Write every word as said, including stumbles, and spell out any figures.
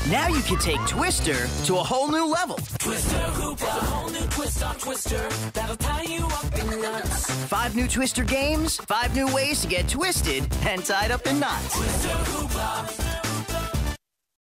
Now you can take Twister to a whole new level. Twister Hoopla, a whole new twist on Twister. That'll tie you up in knots. Five new Twister games, five new ways to get twisted and tied up in knots. Twister Hoopla.